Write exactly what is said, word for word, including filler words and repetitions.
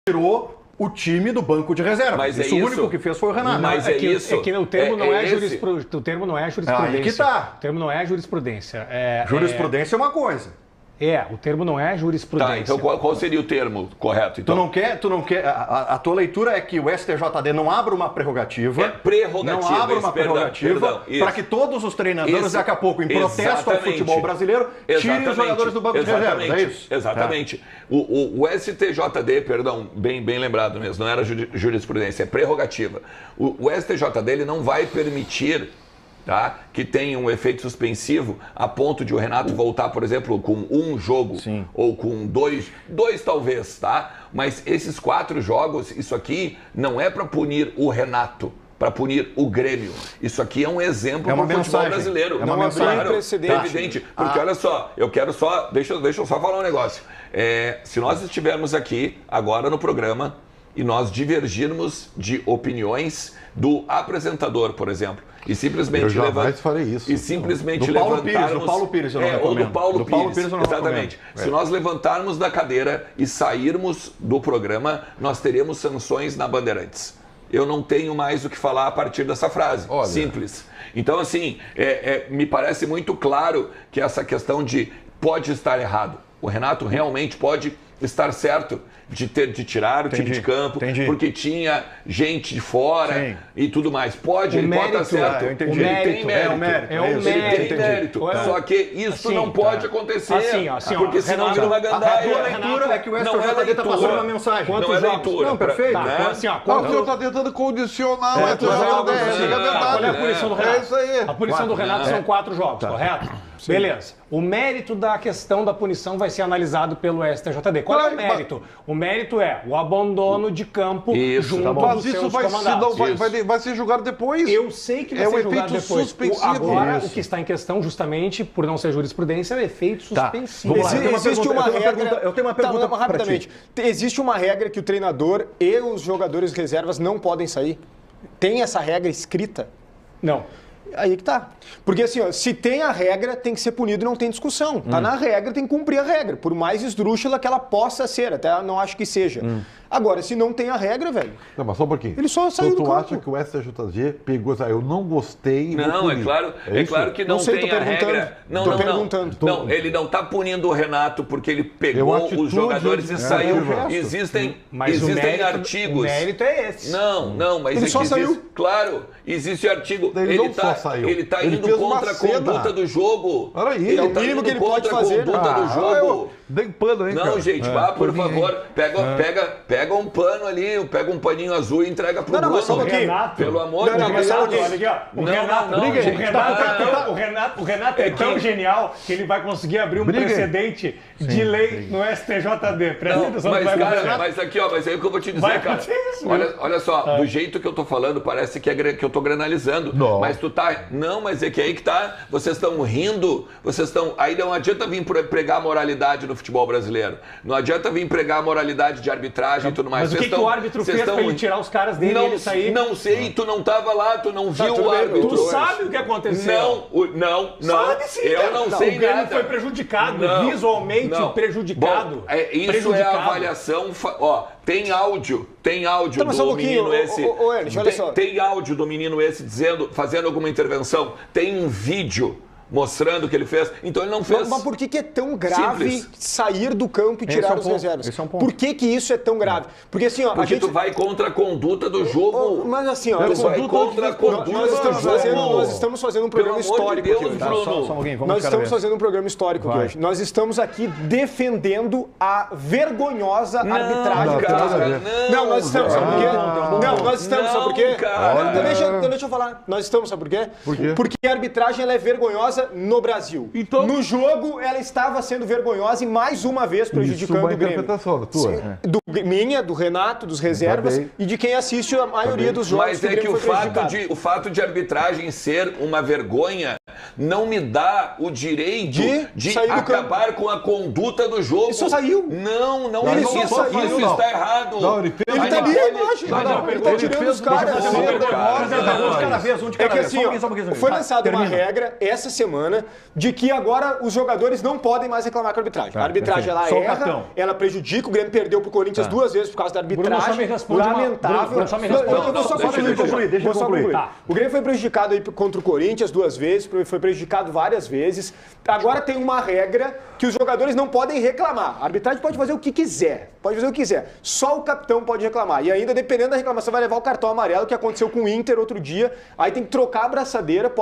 tirou o time do banco de reserva. Mas isso, é o isso. único que fez foi o Renato. Mas é, é que, isso. é que o termo é, não é, é jurisprudência. O termo não é jurisprudência. Aí que tá. O termo não é jurisprudência. É, Jurisprudência é, é uma coisa. É, o termo não é jurisprudência. Tá, então qual, qual seria o termo correto? Então? Tu não quer, tu não quer. A, a tua leitura é que o S T J D não abra uma prerrogativa. É prerrogativa. Não abra uma isso, perdão, prerrogativa para que todos os treinadores, isso, daqui a pouco, em protesto exatamente. ao futebol brasileiro, tirem os jogadores do banco exatamente. de reserva. É isso? Exatamente. Tá. O, o, o S T J D, perdão, bem, bem lembrado mesmo, não era jurisprudência, é prerrogativa. O, o S T J D ele não vai permitir. Tá? Que tem um efeito suspensivo a ponto de o Renato voltar, por exemplo, com um jogo Sim. ou com dois, dois talvez, tá? Mas esses quatro jogos, isso aqui não é para punir o Renato, para punir o Grêmio. Isso aqui é um exemplo é para o futebol brasileiro. É uma não mensagem. Claro, precedente. É evidente, porque ah. olha só, eu quero só, deixa, deixa eu só falar um negócio. É, se nós estivermos aqui agora no programa e nós divergirmos de opiniões do apresentador, por exemplo, e simplesmente eu jamais levant... farei isso. E simplesmente do Paulo levantarmos... Pires, do Paulo Pires eu não é, recomendo. ou do Paulo do Pires, Paulo Pires eu não exatamente. recomendo. Se é. nós levantarmos da cadeira e sairmos do programa, nós teremos sanções na Bandeirantes. Eu não tenho mais o que falar a partir dessa frase. Olha. Simples. Então, assim, é, é, me parece muito claro que essa questão de pode estar errado. O Renato realmente pode estar certo de ter de tirar o entendi, time de campo, entendi. porque tinha gente de fora Sim. e tudo mais. Pode, o ele mérito, pode estar certo. É, ele entendi. tem mérito. É o mérito. É o ele mérito. tem mérito. É. Só que isso assim, não pode tá. acontecer. Assim, assim, porque ó, senão Renato, vira uma gandaia. A tua leitura é que o S T J D está passando uma mensagem. Quantos não é jogos? leitura. Não, perfeito. Tá, né? assim, ó, quantos... O senhor está tentando condicionar o S T J D. É verdade. Qual é a punição do Renato? É isso aí. A punição do Renato são quatro jogos, correto? Sim. Beleza. O mérito da questão da punição vai ser analisado pelo S T J D. Qual é o mérito? O mérito é o abandono de campo isso, junto tá aos Mas isso seus vai, comandados. se não, vai, vai, vai ser julgado depois. Eu sei que vai é ser um julgado efeito depois. suspensivo. O, agora, isso. o que está em questão, justamente, por não ser jurisprudência, é o efeito tá. suspensivo. Vamos lá. Existe, existe uma, uma regra... pergunta, eu tenho uma pergunta tá, rapidamente. Existe uma regra que o treinador e os jogadores reservas não podem sair? Tem essa regra escrita? Não. Aí que tá. Porque assim, ó, se tem a regra, tem que ser punido e não tem discussão. Tá hum. na regra, tem que cumprir a regra. Por mais esdrúxula que ela possa ser, até não acho que seja. Hum. Agora, se não tem a regra, velho... Não, mas só um pouquinho. Ele só saiu então, do tu campo. acha que o S T J D pegou... Eu não gostei... Não, é claro, é, é claro que não, não sei, tem a regra. Não, tô não, perguntando. não. Não, ele não está punindo o Renato porque ele pegou os jogadores e é, saiu. É existem mas existem o mérito, artigos... O mérito é esse. Não, não, mas... Ele é só que saiu. Existe, claro, existe artigo... Ele, ele não tá, só saiu. Ele está ele indo contra a conduta do jogo. Olha aí. Ele é o tá mínimo que ele pode contra fazer. a conduta ah, do jogo. Dei pano aí, Não, cara. gente, é, vá, por mim, favor, pega, é. pega, pega um pano ali, pega um paninho azul e entrega pro não, não, Bruno. mas só um pouquinho. Renato, pelo amor não, de não, Deus. Renato, olha aqui, ó. O não, Renato, não, não, o gente, Renato, tá, tá, não. o Renato, o Renato é, é tão que... genial que ele vai conseguir abrir um Briga. precedente Sim, de lei briga. no S T J D. Presta Não, atenção mas, no cara, mas aqui, ó, mas aí o que eu vou te dizer, vai cara. Isso, olha, olha só, ah. do jeito que eu tô falando, parece que, é, que eu tô granalizando. Não. Mas tu tá. Não, mas é que aí que tá. Vocês estão rindo, vocês estão. Aí não adianta vir pregar a moralidade no futebol brasileiro. Não adianta vir pregar a moralidade de arbitragem e tudo mais. Mas o que, que o árbitro fez tão... pra ele tirar os caras dele não, e ele sair? Não sei, tu não tava lá, tu não viu tá, o árbitro. Tu sabe o que aconteceu? Não, o, não, não. Sabe sim, eu cara. não, não sei o Grêmio nada. foi prejudicado, não, visualmente não. prejudicado. Bom, é, isso prejudicado. é a avaliação. Ó, tem áudio, tem áudio então, do um menino esse. Ô, ô, Ernest, olha tem, só. tem áudio do menino esse dizendo, fazendo alguma intervenção. Tem um vídeo mostrando o que ele fez. Então ele não fez. Mas, mas por que, que é tão grave Simples. sair do campo e Esse tirar é um os ponto. reservas? Esse é um ponto. Por que, que isso é tão grave? Porque assim, ó, Porque a gente... tu vai contra a conduta do jogo. Ô, mas assim, ó, tu olha só, vai contra a conduta nós estamos, do fazendo, jogo. nós estamos fazendo um programa Pelo amor histórico de Deus, aqui hoje. Bruno. Só, só alguém, vamos Nós cada estamos vez. fazendo um programa histórico aqui Vai. hoje. Nós estamos aqui defendendo a vergonhosa Não, arbitragem. cara, brasileira. não, não, nós estamos, sabe por quê? não, Não, nós estamos, sabe por quê? Não, cara. Então deixa, então deixa eu falar. Nós estamos, sabe por quê? Por quê? Porque a arbitragem ela é vergonhosa no Brasil. Então- No jogo, ela estava sendo vergonhosa e mais uma vez prejudicando Isso, uma o Grêmio. interpretação tua. Sim, do, minha, do Renato, dos reservas Tá bem. e de quem assiste a maioria bem. dos jogos Mas que o é que Grêmio o foi fato, prejudicado. de, o fato de arbitragem ser uma vergonha não me dá o direito de, de sair do acabar campo. com a conduta do jogo. Isso saiu. Não, não, Ele isso, só isso, saiu, isso não. está errado. Não, ele fez- Ele Aí tá ali a olha- imagem. Mas Não, eu ele pergunto, tá ele tirando fez os caras. uma assim, coisa, cara. Um de cada vez, um de É cada que vez. assim, Só um ó, pouquinho, só um pouquinho. foi Tá, lançada uma termina. regra essa semana de que agora os jogadores não podem mais reclamar com a arbitragem. A arbitragem, ela Só o erra, cartão. ela prejudica. O Grêmio perdeu pro Corinthians duas vezes por causa da Bruno, só arbitragem. me responde uma- Lamentável. Bruno, só me Não, responde. eu vou Não, só deixa concluir, ele deixa eu concluir, deixa vou ele só concluir. concluir. Tá. O Grêmio foi prejudicado aí contra o Corinthians duas vezes, foi prejudicado várias vezes. Agora tem uma regra que os jogadores não podem reclamar. A arbitragem pode fazer o que quiser, pode fazer o que quiser. Só o capitão pode reclamar. E ainda, dependendo da reclamação, vai levar o cartão amarelo, que aconteceu com o Inter outro dia. Aí tem que trocar a braçadeira.